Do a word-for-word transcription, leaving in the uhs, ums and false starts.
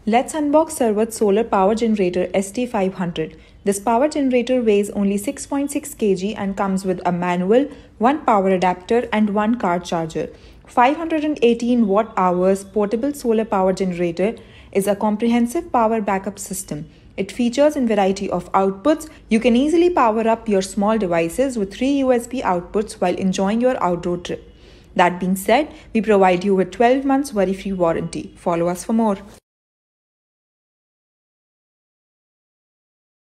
Let's unbox SARRVAD solar power generator S T five hundred. This power generator weighs only six point six kilograms and comes with a manual, one power adapter and one car charger. five hundred eighteen watt hours portable solar power generator is a comprehensive power backup system. It features a variety of outputs. You can easily power up your small devices with three U S B outputs while enjoying your outdoor trip. That being said, we provide you with twelve months worry-free warranty. Follow us for more.